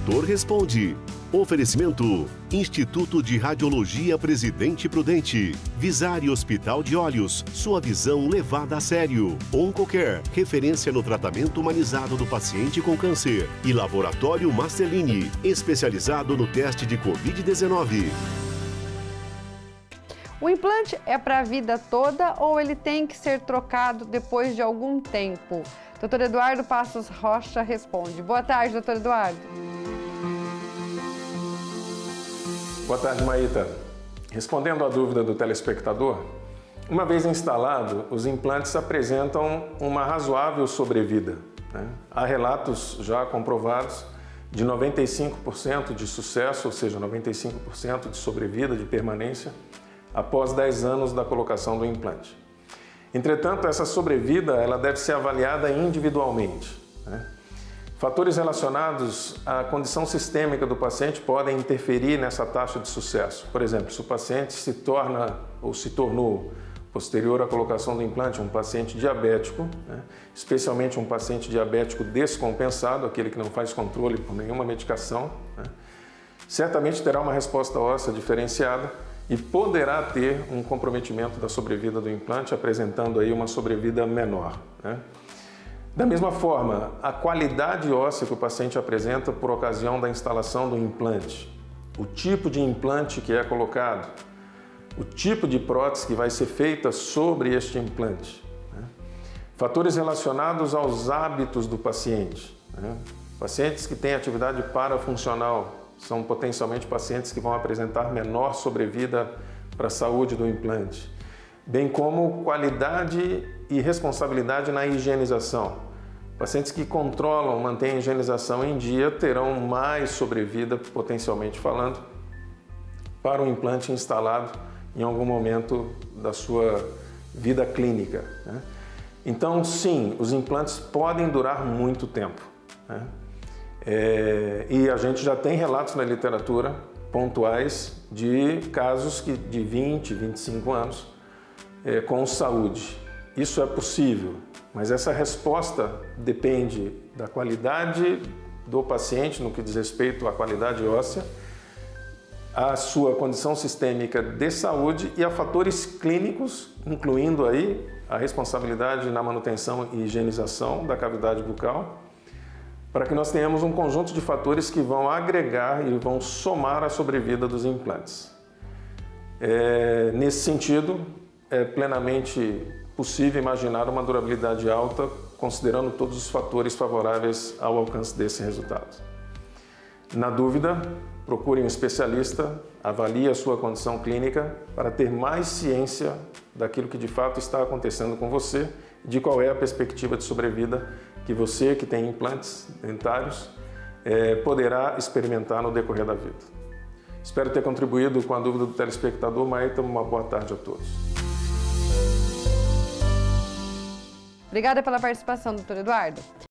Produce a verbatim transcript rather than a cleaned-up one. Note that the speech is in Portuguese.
Doutor Responde. Oferecimento: Instituto de Radiologia Presidente Prudente, Visari Hospital de Olhos, sua visão levada a sério. Oncocare, referência no tratamento humanizado do paciente com câncer. E Laboratório Marcelini, especializado no teste de covid dezenove. O implante é para a vida toda ou ele tem que ser trocado depois de algum tempo? doutor Eduardo Passos Rocha responde. Boa tarde, doutor Eduardo. Boa tarde, Maíta. Respondendo à dúvida do telespectador, uma vez instalado, os implantes apresentam uma razoável sobrevida, né? Há relatos já comprovados de noventa e cinco por cento de sucesso, ou seja, noventa e cinco por cento de sobrevida, de permanência, após dez anos da colocação do implante. Entretanto, essa sobrevida ela deve ser avaliada individualmente, né? Fatores relacionados à condição sistêmica do paciente podem interferir nessa taxa de sucesso. Por exemplo, se o paciente se torna ou se tornou, posterior à colocação do implante, um paciente diabético, né? Especialmente um paciente diabético descompensado, aquele que não faz controle por nenhuma medicação, né? Certamente terá uma resposta óssea diferenciada e poderá ter um comprometimento da sobrevida do implante, apresentando aí uma sobrevida menor, né? Da mesma forma, a qualidade óssea que o paciente apresenta por ocasião da instalação do implante, o tipo de implante que é colocado, o tipo de prótese que vai ser feita sobre este implante, né? Fatores relacionados aos hábitos do paciente, né? Pacientes que têm atividade parafuncional são potencialmente pacientes que vão apresentar menor sobrevida para a saúde do implante, bem como qualidade e responsabilidade na higienização. Pacientes que controlam, mantêm a higienização em dia terão mais sobrevida, potencialmente falando, para o implante instalado em algum momento da sua vida clínica, né? Então, sim, os implantes podem durar muito tempo, né? É, e a gente já tem relatos na literatura pontuais de casos que, de vinte, vinte e cinco anos é, com saúde. Isso é possível, mas essa resposta depende da qualidade do paciente no que diz respeito à qualidade óssea, à sua condição sistêmica de saúde e a fatores clínicos, incluindo aí a responsabilidade na manutenção e higienização da cavidade bucal, para que nós tenhamos um conjunto de fatores que vão agregar e vão somar a sobrevida dos implantes. É, nesse sentido, é plenamente possível imaginar uma durabilidade alta, considerando todos os fatores favoráveis ao alcance desse resultado. Na dúvida, procure um especialista, avalie a sua condição clínica para ter mais ciência daquilo que de fato está acontecendo com você e de qual é a perspectiva de sobrevida que você, que tem implantes dentários, é, poderá experimentar no decorrer da vida. Espero ter contribuído com a dúvida do telespectador, Maíta. Uma boa tarde a todos. Obrigada pela participação, doutor Eduardo.